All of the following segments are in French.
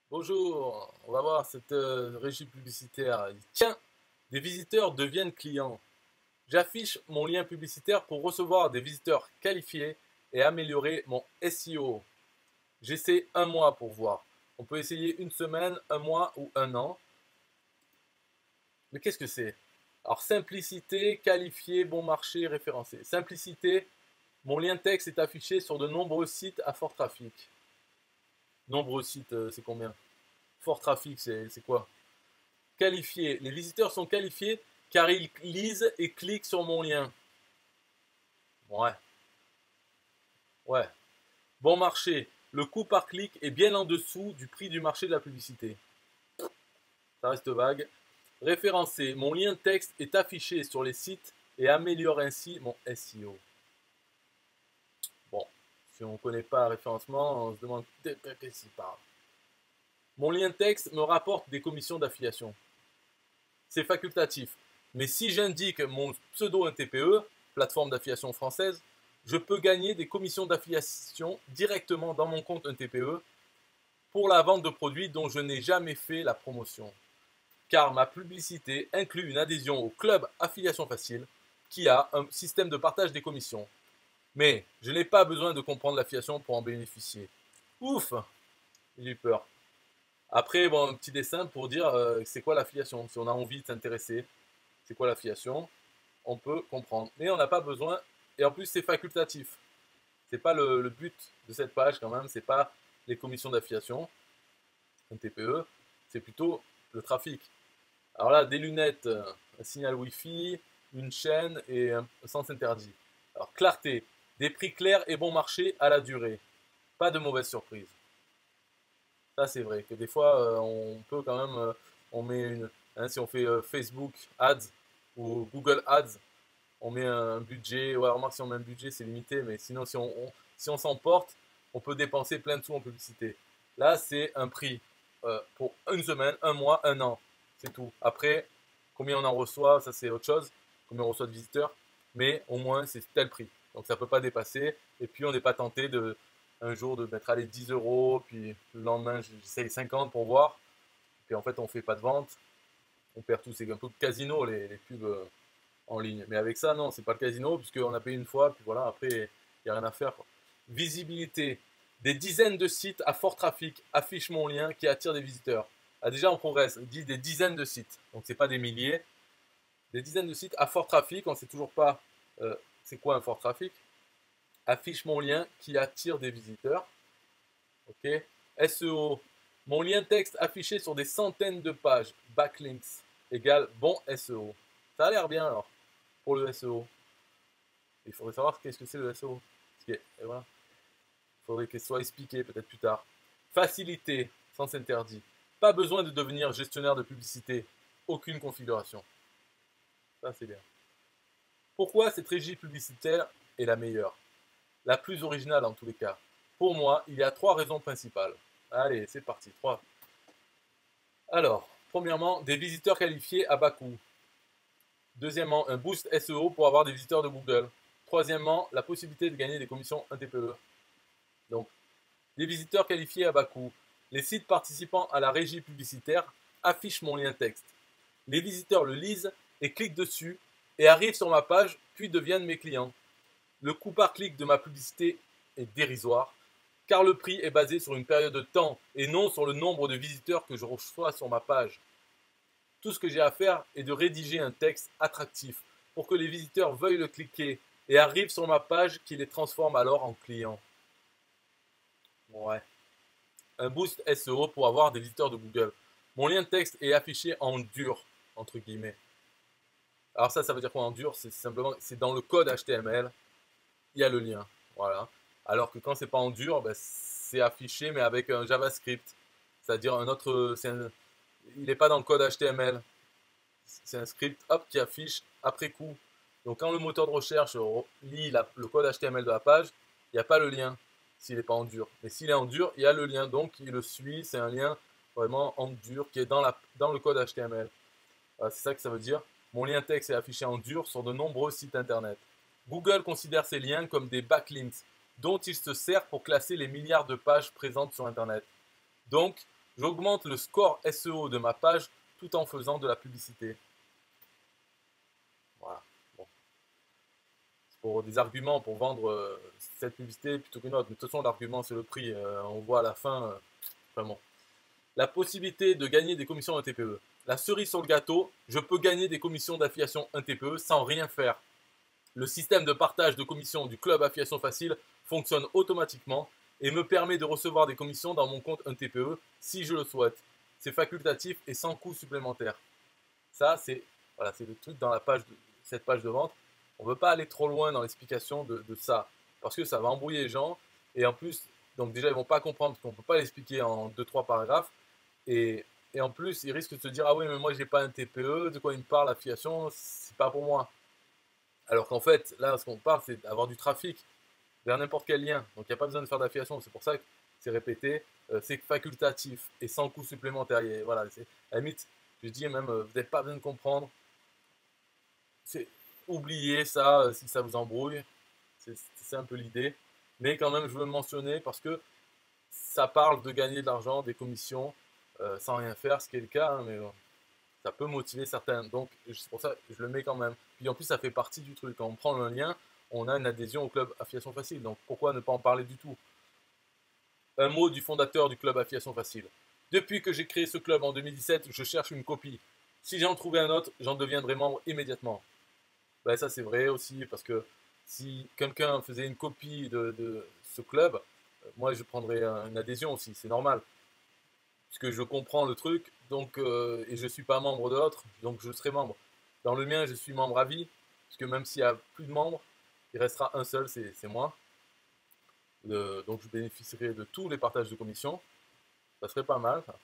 Bonjour, on va voir cette régie publicitaire. Tiens, des visiteurs deviennent clients. J'affiche mon lien publicitaire pour recevoir des visiteurs qualifiés et améliorer mon SEO. J'essaie un mois pour voir. On peut essayer une semaine, un mois ou un an. Mais qu'est-ce que c'est? Alors, simplicité, qualifié, bon marché, référencé. Simplicité, mon lien texte est affiché sur de nombreux sites à fort trafic. Nombreux sites, c'est combien? Fort trafic, c'est quoi? Qualifié. Les visiteurs sont qualifiés car ils lisent et cliquent sur mon lien. Ouais, ouais. Bon marché. Le coût par clic est bien en dessous du prix du marché de la publicité. Ça reste vague. Référencé. Mon lien texte est affiché sur les sites et améliore ainsi mon SEO. Bon, si on ne connaît pas référencement, on se demande qu'est-ce qu'il parle. Mon lien texte me rapporte des commissions d'affiliation. C'est facultatif. Mais si j'indique mon pseudo NTPE, plateforme d'affiliation française, je peux gagner des commissions d'affiliation directement dans mon compte NTPE pour la vente de produits dont je n'ai jamais fait la promotion. Car ma publicité inclut une adhésion au club Affiliation Facile qui a un système de partage des commissions. Mais je n'ai pas besoin de comprendre l'affiliation pour en bénéficier. Ouf, j'ai eu peur. Après, bon, un petit dessin pour dire c'est quoi l'affiliation. Si on a envie de s'intéresser, c'est quoi l'affiliation, on peut comprendre. Mais on n'a pas besoin, et en plus c'est facultatif. C'est pas le but de cette page quand même, c'est pas les commissions d'affiliation, un TPE, c'est plutôt le trafic. Alors là, des lunettes, un signal Wi-Fi, une chaîne et un sens interdit. Alors clarté, des prix clairs et bon marché à la durée. Pas de mauvaise surprise. Ça c'est vrai que des fois on peut quand même, on met une, hein, si on fait Facebook Ads ou Google Ads, on met un budget, ouais, remarque si on met un budget c'est limité, mais sinon si on s'emporte, on peut dépenser plein de sous en publicité. Là c'est un prix pour une semaine, un mois, un an, c'est tout. Après, combien on en reçoit, ça c'est autre chose, combien on reçoit de visiteurs, mais au moins c'est tel prix. Donc ça ne peut pas dépasser, et puis on n'est pas tenté de un jour de mettre allez, 10 euros, puis le lendemain j'essaye 50 pour voir, puis en fait on ne fait pas de vente, on perd tout, c'est un peu de casino les pubs en ligne. Mais avec ça, non, c'est pas le casino, puisqu'on a payé une fois, puis voilà, après, il n'y a rien à faire, quoi. Visibilité. Des dizaines de sites à fort trafic affichent mon lien qui attire des visiteurs. Ah, déjà, on progresse. On dit des dizaines de sites. Donc, c'est pas des milliers. Des dizaines de sites à fort trafic. On ne sait toujours pas c'est quoi un fort trafic. Affiche mon lien qui attire des visiteurs. OK. SEO. Mon lien texte affiché sur des centaines de pages. Backlinks égale bon SEO. Ça a l'air bien alors pour le SEO. Il faudrait savoir qu'est-ce que c'est le SEO. Voilà. Il faudrait qu'il soit expliqué peut-être plus tard. Facilité, sens interdit. Pas besoin de devenir gestionnaire de publicité. Aucune configuration. Ça, c'est bien. Pourquoi cette régie publicitaire est la meilleure? La plus originale en tous les cas. Pour moi, il y a 3 raisons principales. Allez, c'est parti. 3. Alors, premièrement, des visiteurs qualifiés à bas coût. Deuxièmement, un boost SEO pour avoir des visiteurs de Google. Troisièmement, la possibilité de gagner des commissions 1 TPE. Donc, les visiteurs qualifiés à bas coût. Les sites participant à la régie publicitaire affichent mon lien texte. Les visiteurs le lisent et cliquent dessus et arrivent sur ma page, puis deviennent mes clients. Le coût par clic de ma publicité est dérisoire, car le prix est basé sur une période de temps et non sur le nombre de visiteurs que je reçois sur ma page. Tout ce que j'ai à faire est de rédiger un texte attractif pour que les visiteurs veuillent le cliquer et arrivent sur ma page qui les transforme alors en clients. Ouais. Un boost SEO pour avoir des visiteurs de Google. Mon lien de texte est affiché en dur, entre guillemets. Alors ça veut dire quoi en dur? C'est simplement, c'est dans le code HTML, il y a le lien. Voilà. Alors que quand c'est pas en dur, ben, c'est affiché mais avec un JavaScript. C'est-à-dire un autre, il n'est pas dans le code HTML. C'est un script hop, qui affiche après coup. Donc quand le moteur de recherche lit le code HTML de la page, il n'y a pas le lien s'il n'est pas en dur. Mais s'il est en dur, il y a le lien. Donc il le suit, c'est un lien vraiment en dur qui est dans le code HTML. Voilà, c'est ça que ça veut dire. Mon lien texte est affiché en dur sur de nombreux sites internet. Google considère ces liens comme des backlinks dont il se sert pour classer les milliards de pages présentes sur internet. Donc, J'augmente le score SEO de ma page tout en faisant de la publicité. Voilà. Bon. C'est pour des arguments pour vendre cette publicité plutôt qu'une autre. Mais de toute façon, l'argument, c'est le prix. On voit à la fin, vraiment. La possibilité de gagner des commissions 1 TPE. La cerise sur le gâteau, je peux gagner des commissions d'affiliation 1 TPE sans rien faire. Le système de partage de commissions du club Affiliation Facile fonctionne automatiquement et me permet de recevoir des commissions dans mon compte 1 TPE si je le souhaite. C'est facultatif et sans coût supplémentaire. Ça, c'est voilà, le truc dans cette page de vente. On ne veut pas aller trop loin dans l'explication de ça parce que ça va embrouiller les gens. Et en plus, donc déjà, ils ne vont pas comprendre parce qu'on ne peut pas l'expliquer en 2-3 paragraphes. Et en plus, ils risquent de se dire ah oui, mais moi, je n'ai pas un TPE, de quoi il me parle, affiliation, c'est pas pour moi. Alors qu'en fait, là, ce qu'on parle, c'est d'avoir du trafic vers n'importe quel lien. Donc, il n'y a pas besoin de faire d'affiliation. C'est pour ça que c'est répété. C'est facultatif et sans coût supplémentaire. Et voilà, à la limite, je dis même, vous n'avez pas besoin de comprendre. Oubliez ça si ça vous embrouille. C'est un peu l'idée. Mais quand même, je veux le mentionner parce que ça parle de gagner de l'argent, des commissions, sans rien faire, ce qui est le cas. Hein, mais ça peut motiver certains. Donc, c'est pour ça que je le mets quand même. Puis en plus, ça fait partie du truc. Quand on prend un lien, on a une adhésion au club Affiliation Facile. Donc, pourquoi ne pas en parler du tout? Un mot du fondateur du club Affiliation Facile. Depuis que j'ai créé ce club en 2017, je cherche une copie. Si j'en trouvais un autre, j'en deviendrai membre immédiatement. Ben, ça, c'est vrai aussi, parce que si quelqu'un faisait une copie de ce club, moi, je prendrais une adhésion aussi. C'est normal. Puisque je comprends le truc, donc, et je ne suis pas membre de l'autre, donc je serai membre. Dans le mien, je suis membre à vie, puisque même s'il y a plus de membres, il restera un seul, c'est moi. Donc je bénéficierai de tous les partages de commissions. Ça serait pas mal. Ça.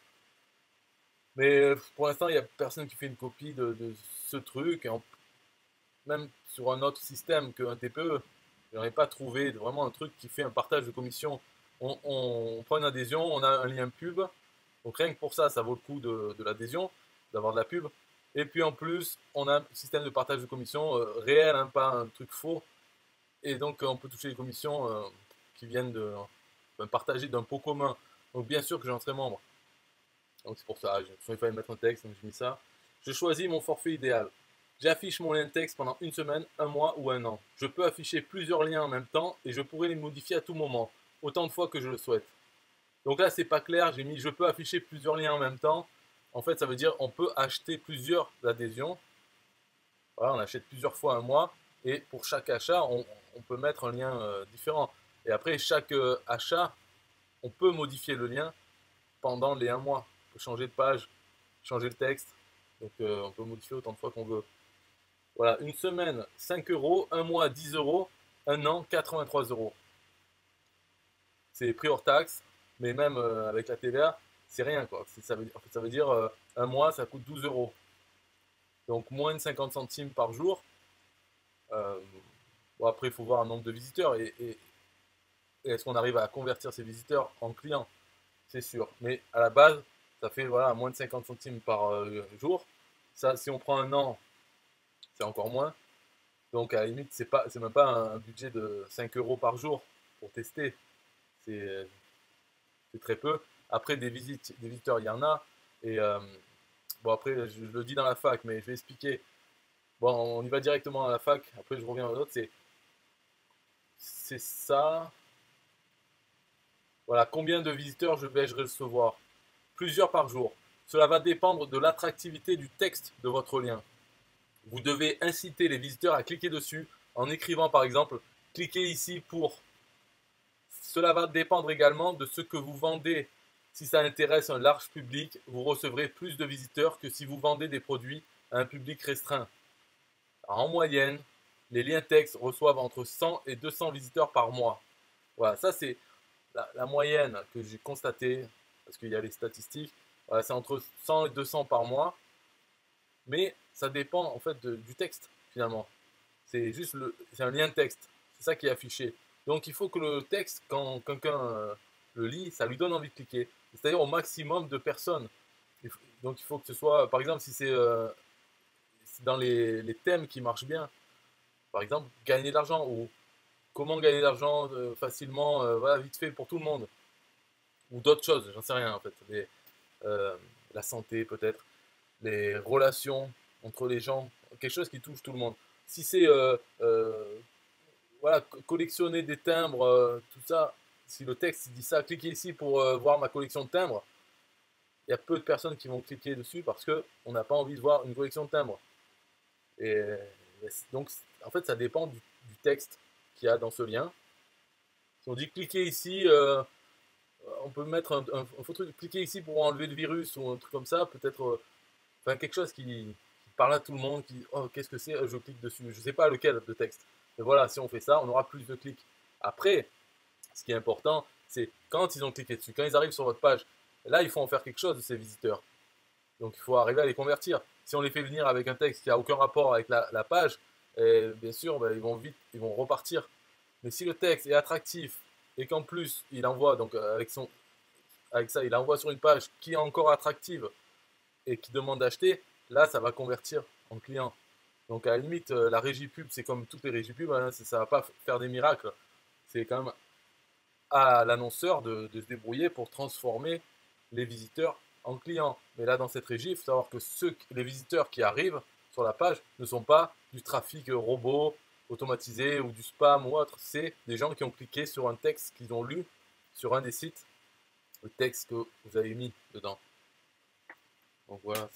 Mais pour l'instant, il n'y a personne qui fait une copie de ce truc. Même sur un autre système qu'un TPE, je n'aurais pas trouvé vraiment un truc qui fait un partage de commissions. On prend une adhésion, on a un lien pub. Donc rien que pour ça, ça vaut le coup de l'adhésion, d'avoir de la pub. Et puis en plus, on a un système de partage de commissions réel, hein, pas un truc faux. Et donc on peut toucher les commissions qui viennent de partager d'un pot commun. Donc bien sûr que j'en serai membre. Donc c'est pour ça, il fallait mettre un texte, donc j'ai mis ça. Je choisis mon forfait idéal. J'affiche mon lien de texte pendant une semaine, un mois ou un an. Je peux afficher plusieurs liens en même temps et je pourrai les modifier à tout moment, autant de fois que je le souhaite. Donc là, c'est pas clair, j'ai mis je peux afficher plusieurs liens en même temps. En fait, ça veut dire on peut acheter plusieurs adhésions. Voilà, on achète plusieurs fois un mois et pour chaque achat, on peut mettre un lien différent. Et après, chaque achat, on peut modifier le lien pendant les un mois. On peut changer de page, changer le texte. Donc on peut modifier autant de fois qu'on veut. Voilà, une semaine 5 euros, un mois 10 euros, un an 83 euros. C'est prix hors taxe, mais même avec la TVA, c'est rien quoi. En fait, ça veut dire un mois ça coûte 12 euros. Donc moins de 50 centimes par jour. Bon, après, il faut voir un nombre de visiteurs et est-ce qu'on arrive à convertir ces visiteurs en clients, c'est sûr. Mais à la base, ça fait voilà, moins de 50 centimes par jour. Ça, si on prend un an, c'est encore moins. Donc à la limite, c'est même pas un budget de 5 euros par jour pour tester. C'est très peu. Après, des visiteurs, il y en a. Et bon, après, je le dis dans la fac, mais je vais expliquer. Bon, on y va directement à la fac. Après, je reviens à l'autre. C'est ça. Voilà, combien de visiteurs je vais recevoir? Plusieurs par jour. Cela va dépendre de l'attractivité du texte de votre lien. Vous devez inciter les visiteurs à cliquer dessus en écrivant par exemple cliquez ici pour. Cela va dépendre également de ce que vous vendez. Si ça intéresse un large public, vous recevrez plus de visiteurs que si vous vendez des produits à un public restreint. En moyenne, les liens textes reçoivent entre 100 et 200 visiteurs par mois. Voilà, ça c'est la moyenne que j'ai constatée, parce qu'il y a les statistiques. Voilà, c'est entre 100 et 200 par mois. Mais ça dépend en fait du texte finalement. C'est juste c'est un lien de texte. C'est ça qui est affiché. Donc il faut que le texte, quand quelqu'un le lit, ça lui donne envie de cliquer. C'est-à-dire au maximum de personnes. Donc il faut que ce soit, par exemple, si c'est dans les thèmes qui marchent bien, par exemple, gagner de l'argent ou comment gagner de l'argent facilement, voilà, vite fait pour tout le monde. Ou d'autres choses, j'en sais rien en fait. la santé peut-être, les relations entre les gens, quelque chose qui touche tout le monde. Si c'est voilà, collectionner des timbres, tout ça, si le texte dit ça, cliquez ici pour voir ma collection de timbres, il y a peu de personnes qui vont cliquer dessus parce qu'on n'a pas envie de voir une collection de timbres. Et donc, en fait, ça dépend du texte qu'il y a dans ce lien. Si on dit cliquez ici, on peut mettre un faux truc, cliquez ici pour enlever le virus ou un truc comme ça, peut-être enfin, quelque chose qui parle à tout le monde, qui oh, qu'est-ce que c'est, je clique dessus. Je ne sais pas lequel de texte. Mais voilà, si on fait ça, on aura plus de clics. Après, ce qui est important, c'est quand ils ont cliqué dessus, quand ils arrivent sur votre page, là, il faut en faire quelque chose de ces visiteurs. Donc, il faut arriver à les convertir. Si on les fait venir avec un texte qui n'a aucun rapport avec la page, bien sûr, ben, ils vont repartir. Mais si le texte est attractif et qu'en plus, il envoie, donc avec ça, il envoie sur une page qui est encore attractive et qui demande d'acheter, là, ça va convertir en client. Donc, à la limite, la régie pub, c'est comme toutes les régies pub, hein, ça ne va pas faire des miracles. C'est quand même à l'annonceur de se débrouiller pour transformer les visiteurs en clients. Mais là, dans cette régie, il faut savoir que les visiteurs qui arrivent sur la page ne sont pas du trafic robot, automatisé ou du spam ou autre. C'est des gens qui ont cliqué sur un texte qu'ils ont lu sur un des sites, le texte que vous avez mis dedans. Donc voilà,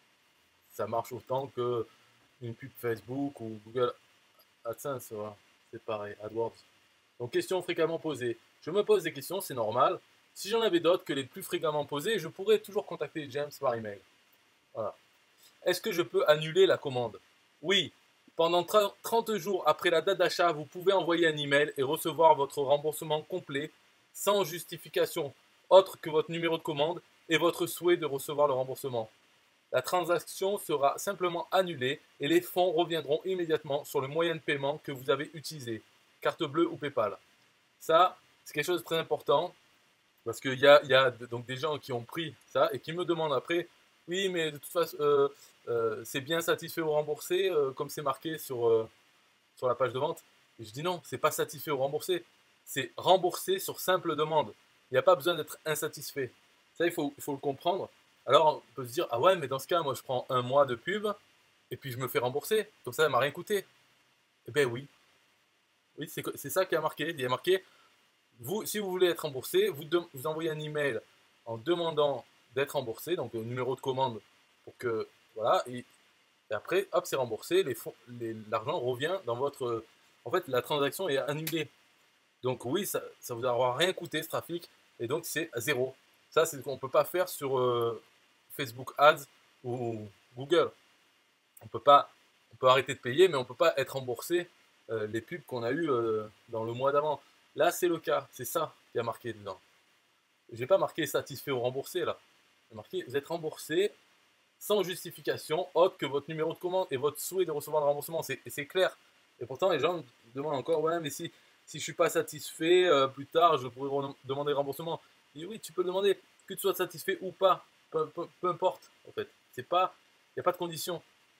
ça marche autant que une pub Facebook ou Google AdSense, voilà. C'est pareil, AdWords. Donc question fréquemment posée. Je me pose des questions, c'est normal. Si j'en avais d'autres que les plus fréquemment posées, je pourrais toujours contacter James par email. Voilà. Est-ce que je peux annuler la commande? Oui. Pendant 30 jours après la date d'achat, vous pouvez envoyer un email et recevoir votre remboursement complet sans justification autre que votre numéro de commande et votre souhait de recevoir le remboursement. La transaction sera simplement annulée et les fonds reviendront immédiatement sur le moyen de paiement que vous avez utilisé, carte bleue ou PayPal. Ça, c'est quelque chose de très important parce qu'il y a donc des gens qui ont pris ça et qui me demandent après, oui, mais de toute façon, c'est bien satisfait ou remboursé, comme c'est marqué sur la page de vente. Et je dis non, c'est pas satisfait ou remboursé, c'est remboursé sur simple demande. Il n'y a pas besoin d'être insatisfait. Ça, il faut le comprendre. Alors, on peut se dire, ah ouais, mais dans ce cas, moi, je prends un mois de pub et puis je me fais rembourser. Comme ça m'a rien coûté. Eh bien oui. Oui, c'est ça qui a marqué. Il y a marqué, si vous voulez être remboursé, vous envoyez un email en demandant d'être remboursé, donc le numéro de commande pour que, voilà, et après, hop, c'est remboursé, l'argent revient dans votre... En fait, la transaction est annulée. Donc oui, ça vous aura rien coûté ce trafic, et donc c'est à zéro. Ça, c'est ce qu'on ne peut pas faire sur Facebook Ads ou Google. On peut arrêter de payer, mais on ne peut pas être remboursé les pubs qu'on a eues dans le mois d'avant. Là, c'est le cas, c'est ça qui a marqué dedans. Je n'ai pas marqué satisfait ou remboursé là. J'ai marqué vous êtes remboursé sans justification autre que votre numéro de commande et votre souhait de recevoir le remboursement. C'est clair. Et pourtant, les gens me demandent encore, ouais, mais si je ne suis pas satisfait, plus tard, je pourrais demander le remboursement. Je dis, oui, tu peux le demander, que tu sois satisfait ou pas. Peu importe, en fait. Il n'y a pas de condition.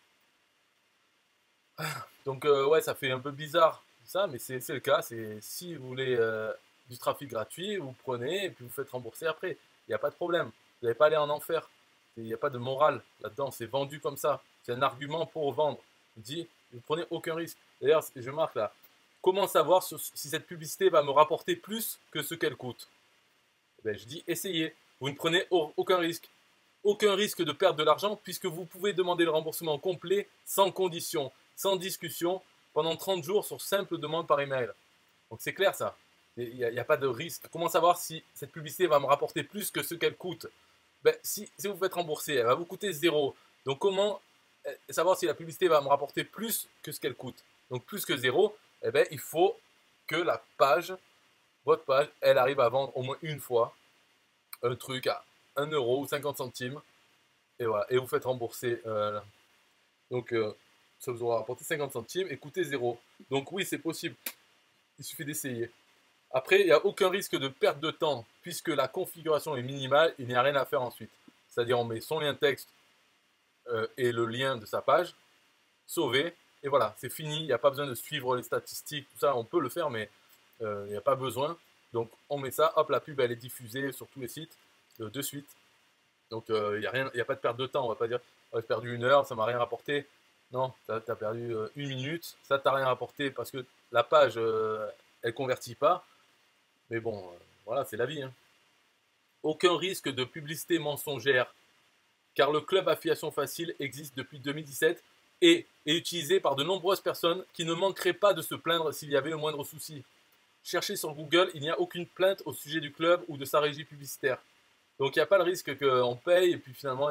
Donc, ouais, ça fait un peu bizarre, ça, mais c'est le cas. Si vous voulez du trafic gratuit, vous prenez et puis vous faites rembourser après. Il n'y a pas de problème. Vous n'allez pas aller en enfer. Il n'y a pas de morale là-dedans. C'est vendu comme ça. C'est un argument pour vendre. Je dis, vous ne prenez aucun risque. D'ailleurs, je marque là. Comment savoir si cette publicité va me rapporter plus que ce qu'elle coûte? Eh bien, je dis, essayez. Vous ne prenez aucun risque. Aucun risque de perdre de l'argent puisque vous pouvez demander le remboursement complet, sans condition, sans discussion, pendant 30 jours sur simple demande par email. Donc c'est clair ça. Il n'y a pas de risque. Comment savoir si cette publicité va me rapporter plus que ce qu'elle coûte? Ben, si vous faites rembourser, elle va vous coûter zéro. Donc comment savoir si la publicité va me rapporter plus que ce qu'elle coûte? Donc plus que zéro, eh ben, il faut que votre page, elle arrive à vendre au moins une fois un truc à 1 euro ou 50 centimes. Et voilà, et vous faites rembourser. Donc ça vous aura rapporté 50 centimes et coûté zéro. Donc oui, c'est possible. Il suffit d'essayer. Après, il n'y a aucun risque de perte de temps puisque la configuration est minimale, il n'y a rien à faire ensuite. C'est-à-dire on met son lien texte et le lien de sa page, sauvé, et voilà, c'est fini. Il n'y a pas besoin de suivre les statistiques, tout ça, on peut le faire, mais il n'y a pas besoin. Donc on met ça, hop, la pub elle est diffusée sur tous les sites de suite. Donc il n'y a pas de perte de temps. On va pas dire oh, j'ai perdu 1 heure, ça m'a rien rapporté. Non, tu as perdu 1 minute, ça t'a rien rapporté parce que la page, elle convertit pas. Mais bon, voilà, c'est la vie, hein. Aucun risque de publicité mensongère, car le club Affiliation Facile existe depuis 2017 et est utilisé par de nombreuses personnes qui ne manqueraient pas de se plaindre s'il y avait le moindre souci. Cherchez sur Google, il n'y a aucune plainte au sujet du club ou de sa régie publicitaire. Donc il n'y a pas le risque qu'on paye et puis finalement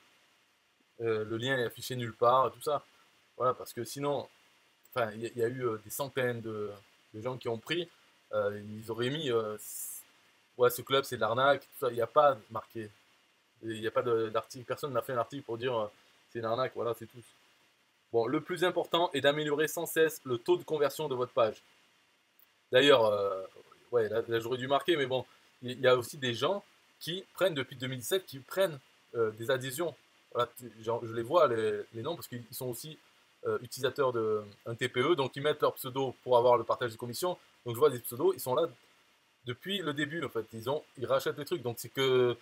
le lien est affiché nulle part, tout ça. Voilà, parce que sinon, enfin, il y a eu des centaines de gens qui ont pris, ils auraient mis, ouais, ce club c'est de l'arnaque, tout ça. Il n'y a pas marqué. Il n'y a pas d'article, personne n'a fait un article pour dire c'est une arnaque, voilà, c'est tout. Bon, le plus important est d'améliorer sans cesse le taux de conversion de votre page. D'ailleurs, ouais, là j'aurais dû marquer, mais bon, il y a aussi des gens qui prennent depuis 2017, qui prennent des adhésions. Voilà, je les vois, les noms, parce qu'ils sont aussi utilisateurs d'un TPE, donc ils mettent leur pseudo pour avoir le partage de commission. Donc je vois des pseudos, ils sont là depuis le début, en fait. Ils rachètent les trucs, donc c'est que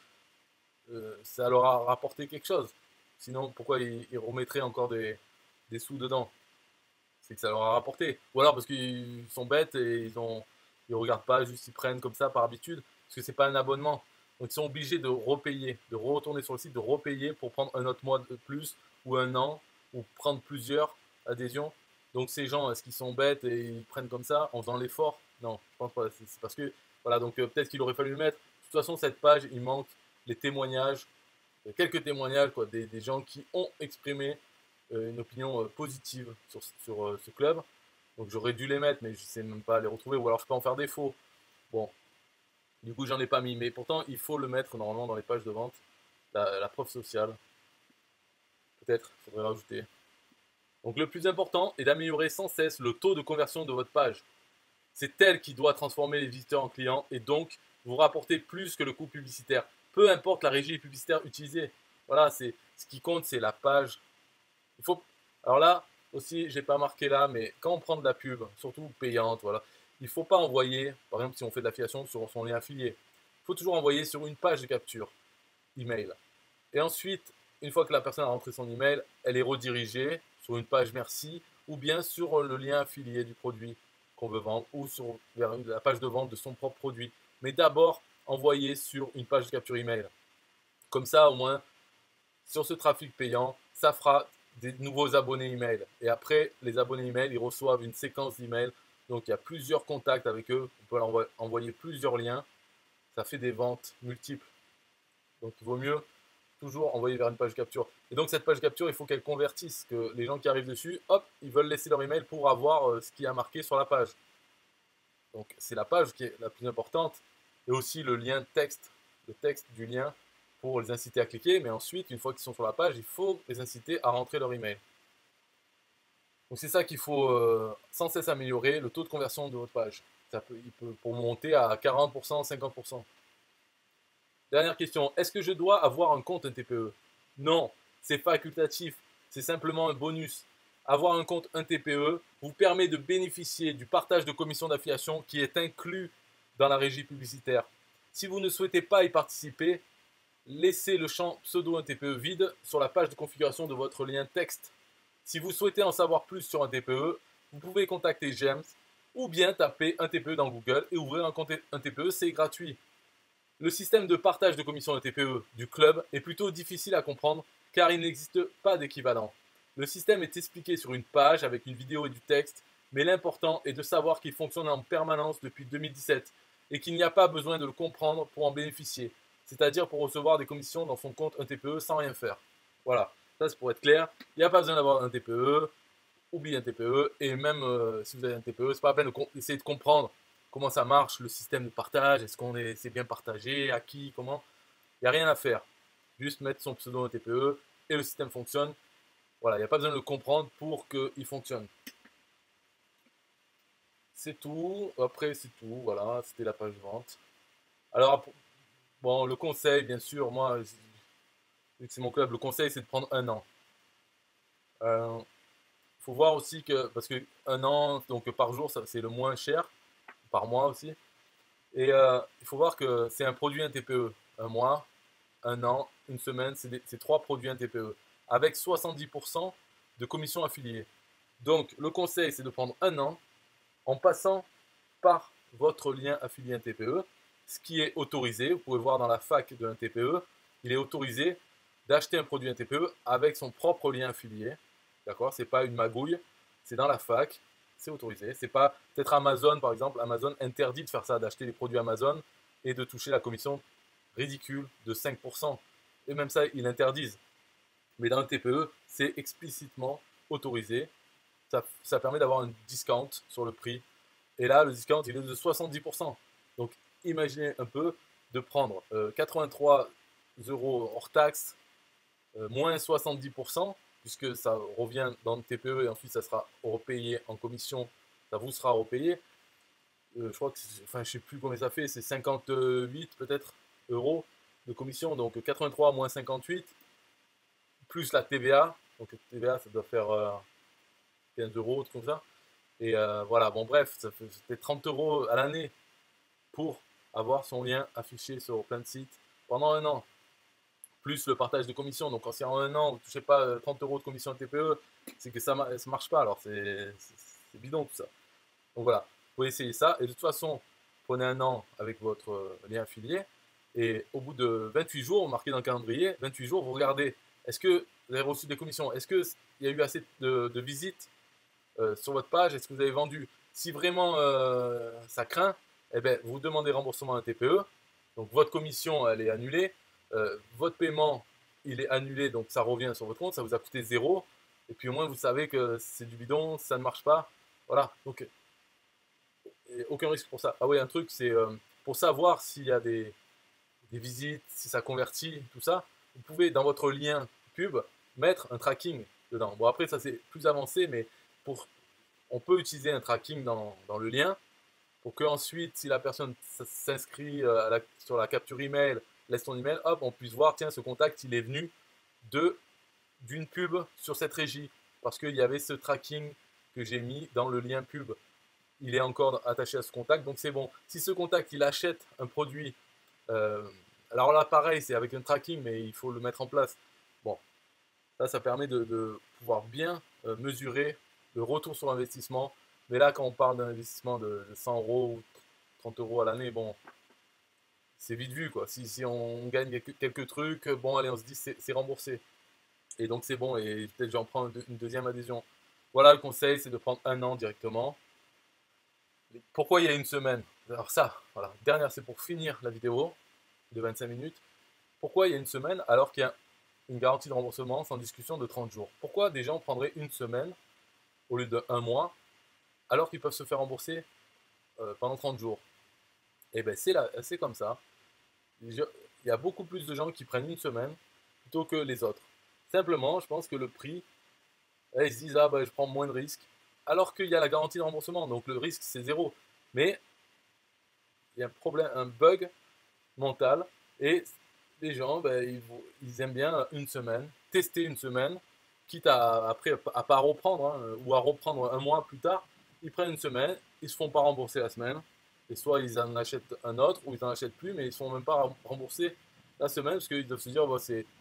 ça leur a rapporté quelque chose. Sinon, pourquoi ils remettraient encore des sous dedans? C'est que ça leur a rapporté. Ou alors parce qu'ils sont bêtes et ils regardent pas, juste ils prennent comme ça par habitude, parce que c'est pas un abonnement. Donc ils sont obligés de repayer, de retourner sur le site, de repayer pour prendre un autre mois de plus, ou 1 an, ou prendre plusieurs adhésions. Donc ces gens, est-ce qu'ils sont bêtes et ils prennent comme ça en faisant l'effort? Non, je pense pas. C'est parce que, voilà, donc peut-être qu'il aurait fallu le mettre. De toute façon, cette page, il manque les témoignages, quelques témoignages, quoi, des gens qui ont exprimé une opinion positive sur ce club. Donc j'aurais dû les mettre, mais je ne sais même pas les retrouver, ou alors je peux en faire défaut. Bon, du coup j'en ai pas mis, mais pourtant il faut le mettre normalement dans les pages de vente. La preuve sociale, peut-être, il faudrait rajouter. Donc le plus important est d'améliorer sans cesse le taux de conversion de votre page. C'est elle qui doit transformer les visiteurs en clients et donc vous rapporter plus que le coût publicitaire. Peu importe la régie publicitaire utilisée. Voilà, c'est ce qui compte, c'est la page. Il faut. Alors là aussi, j'ai pas marqué là, mais quand on prend de la pub, surtout payante, voilà, il faut pas envoyer, par exemple, si on fait de l'affiliation sur son lien affilié, il faut toujours envoyer sur une page de capture email. Et ensuite, une fois que la personne a rentré son email, elle est redirigée sur une page merci ou bien sur le lien affilié du produit qu'on veut vendre ou vers la page de vente de son propre produit. Mais d'abord, envoyer sur une page de capture email. Comme ça, au moins, sur ce trafic payant, ça fera des nouveaux abonnés email. Et après, les abonnés email, ils reçoivent une séquence d'email. Donc, il y a plusieurs contacts avec eux. On peut leur envoyer plusieurs liens. Ça fait des ventes multiples. Donc, il vaut mieux toujours envoyer vers une page capture. Et donc, cette page capture, il faut qu'elle convertisse. Que les gens qui arrivent dessus, hop, ils veulent laisser leur email pour avoir ce qui a marqué sur la page. Donc, c'est la page qui est la plus importante. Et aussi le lien texte, le texte du lien pour les inciter à cliquer. Mais ensuite, une fois qu'ils sont sur la page, il faut les inciter à rentrer leur email. Donc, c'est ça qu'il faut sans cesse améliorer, le taux de conversion de votre page. Il peut pour monter à 40%, 50%. Dernière question, est-ce que je dois avoir un compte TPE? Non, c'est facultatif, c'est simplement un bonus. Avoir un compte TPE vous permet de bénéficier du partage de commission d'affiliation qui est inclus dans la régie publicitaire. Si vous ne souhaitez pas y participer, laissez le champ pseudo TPE vide sur la page de configuration de votre lien texte. Si vous souhaitez en savoir plus sur un TPE, vous pouvez contacter James ou bien taper un TPE dans Google et ouvrir un compte TPE, c'est gratuit. Le système de partage de commission de TPE du club est plutôt difficile à comprendre car il n'existe pas d'équivalent. Le système est expliqué sur une page avec une vidéo et du texte, mais l'important est de savoir qu'il fonctionne en permanence depuis 2017 et qu'il n'y a pas besoin de le comprendre pour en bénéficier, c'est-à-dire pour recevoir des commissions dans son compte TPE sans rien faire. Voilà, ça c'est pour être clair, il n'y a pas besoin d'avoir un TPE, oubliez un TPE, et même si vous avez un TPE, c'est pas la peine d'essayer de comprendre comment ça marche, le système de partage, est-ce qu'on c'est bien partagé, à qui, comment. Il n'y a rien à faire. Juste mettre son pseudo au TPE et le système fonctionne. Voilà, il n'y a pas besoin de le comprendre pour qu'il fonctionne. C'est tout. Après, c'est tout. Voilà, c'était la page vente. Alors, bon, le conseil, bien sûr, moi, vu que c'est mon club, le conseil, c'est de prendre 1 an. Faut voir aussi que, parce que 1 an, donc par jour, c'est le moins cher, par mois aussi. Et il faut voir que c'est un produit, un TPE, un mois. un an, une semaine, c'est 3 produits un TPE avec 70% de commission affiliée. Donc le conseil, c'est de prendre un an en passant par votre lien affilié un TPE, ce qui est autorisé. Vous pouvez voir dans la fac d'un TPE, il est autorisé d'acheter un produit un TPE avec son propre lien affilié. D'accord? C'est pas une magouille, c'est dans la fac, c'est autorisé. C'est pas peut-être Amazon par exemple. Amazon interdit de faire ça, d'acheter les produits Amazon et de toucher la commission ridicule de 5%. Et même ça, ils l'interdisent. Mais dans le TPE, c'est explicitement autorisé. Ça permet d'avoir un discount sur le prix. Et là, le discount, il est de 70%. Donc, imaginez un peu de prendre 83 euros hors taxe, moins 70%, puisque ça revient dans le TPE et ensuite ça sera repayé en commission, ça vous sera repayé. Je crois que, enfin, je sais plus combien ça fait, c'est 58 peut-être euros de commission, donc 83 moins 58, plus la TVA, donc TVA ça doit faire 15 euros, comme ça. Et voilà, bon bref, ça fait 30 euros à l'année pour avoir son lien affiché sur plein de sites pendant un an, plus le partage de commission. Donc si en un an vous ne touchez pas 30 euros de commission TPE, c'est que ça ne marche pas, alors c'est bidon tout ça. Donc voilà, vous pouvez essayer ça, et de toute façon, prenez un an avec votre lien affilié, et au bout de 28 jours, marqué dans le calendrier, 28 jours, vous regardez, est-ce que vous avez reçu des commissions, est-ce qu'il y a eu assez de visites sur votre page, est-ce que vous avez vendu? Si vraiment ça craint, eh bien, vous demandez remboursement à un TPE, donc votre commission elle est annulée, votre paiement il est annulé, donc ça revient sur votre compte, ça vous a coûté zéro, et puis au moins vous savez que c'est du bidon, ça ne marche pas, voilà, donc aucun risque pour ça. Ah oui, un truc, c'est pour savoir s'il y a des visites, si ça convertit, tout ça, vous pouvez dans votre lien pub mettre un tracking dedans. Bon après ça c'est plus avancé, mais pour on peut utiliser un tracking dans le lien pour que ensuite, si la personne s'inscrit sur la capture email, laisse son email, hop, on puisse voir, tiens, ce contact, il est venu d'une pub sur cette régie parce qu'il y avait ce tracking que j'ai mis dans le lien pub. Il est encore attaché à ce contact, donc c'est bon. Si ce contact, il achète un produit, alors là, pareil, c'est avec un tracking, mais il faut le mettre en place. Bon, ça permet de pouvoir bien mesurer le retour sur l'investissement. Mais là, quand on parle d'un investissement de 100 euros ou 30 euros à l'année, bon, c'est vite vu, quoi. Si on gagne quelques trucs, bon, allez, on se dit c'est remboursé. Et donc, c'est bon, et peut-être j'en prends une deuxième adhésion. Voilà, le conseil, c'est de prendre un an directement. Pourquoi il y a une semaine? Alors ça, voilà, dernière, c'est pour finir la vidéo de 25 minutes. Pourquoi il y a une semaine alors qu'il y a une garantie de remboursement sans discussion de 30 jours? Pourquoi des gens prendraient une semaine au lieu de un mois alors qu'ils peuvent se faire rembourser pendant 30 jours? Et bien c'est comme ça. Il y a beaucoup plus de gens qui prennent une semaine plutôt que les autres. Simplement, je pense que le prix, ils se disent ah ben je prends moins de risques, alors qu'il y a la garantie de remboursement, donc le risque c'est zéro. Mais il y a un problème, un bug mental, et les gens, ben, ils aiment bien une semaine, tester une semaine, quitte après à pas reprendre, hein, ou à reprendre un mois plus tard, ils prennent une semaine, ils se font pas rembourser la semaine, et soit ils en achètent un autre, ou ils en achètent plus, mais ils ne se font même pas rembourser la semaine, parce qu'ils doivent se dire, bon,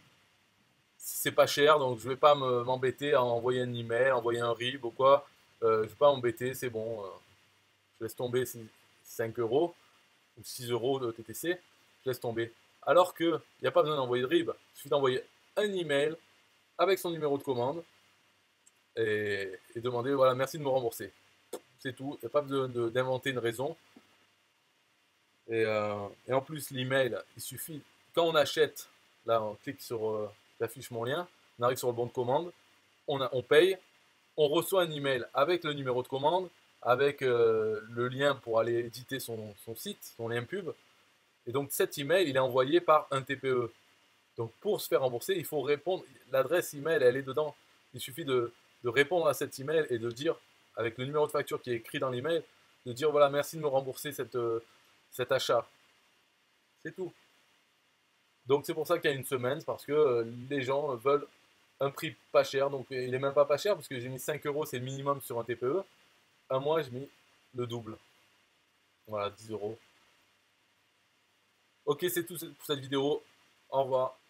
c'est pas cher, donc je vais pas m'embêter à envoyer un email, envoyer un RIB ou quoi, je vais pas m'embêter, c'est bon, je laisse tomber 5 euros, ou 6 euros de TTC, je laisse tomber. Alors qu'il n'y a pas besoin d'envoyer de RIB, il suffit d'envoyer un email avec son numéro de commande et demander voilà, merci de me rembourser. C'est tout, il n'y a pas besoin d'inventer une raison. Et en plus, l'email, il suffit, quand on achète, là on clique sur j'affiche mon lien, on arrive sur le bon de commande, on paye, on reçoit un email avec le numéro de commande, avec le lien pour aller éditer son site, son lien pub. Et donc cet email, il est envoyé par un TPE. Donc pour se faire rembourser, il faut répondre. L'adresse email, elle est dedans. Il suffit de répondre à cet email et de dire, avec le numéro de facture qui est écrit dans l'email, de dire voilà, merci de me rembourser cet achat. C'est tout. Donc c'est pour ça qu'il y a une semaine, parce que les gens veulent un prix pas cher. Donc il n'est même pas cher, parce que j'ai mis 5 euros, c'est le minimum sur un TPE. Un mois, j'ai mis le double. Voilà, 10 euros. Ok, c'est tout pour cette vidéo. Au revoir.